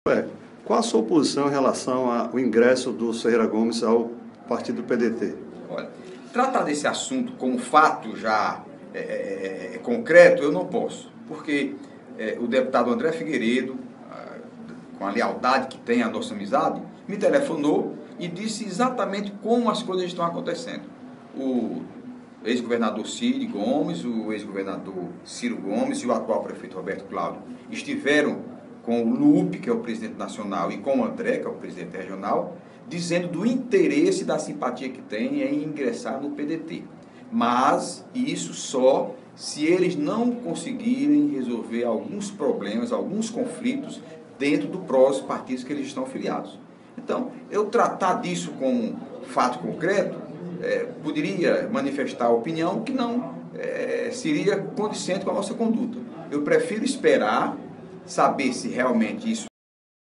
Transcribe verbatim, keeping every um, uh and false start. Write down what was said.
É, qual a sua posição em relação ao ingresso do Ferreira Gomes ao partido P D T? Olha, tratar desse assunto como fato já é, é, é, concreto, eu não posso, porque é, o deputado André Figueiredo, ah, com a lealdade que tem à nossa amizade, me telefonou e disse exatamente como as coisas estão acontecendo. O ex-governador Ciro Gomes, o ex-governador Ciro Gomes e o atual prefeito Roberto Cláudio estiveram com o Lupe, que é o presidente nacional, e com o André, que é o presidente regional, dizendo do interesse e da simpatia que tem em ingressar no P D T. Mas isso só se eles não conseguirem resolver alguns problemas, alguns conflitos dentro do próximo partido que eles estão filiados. Então, eu tratar disso como fato concreto, é, poderia manifestar a opinião que não é, seria condizente com a nossa conduta. Eu prefiro esperar, saber se realmente isso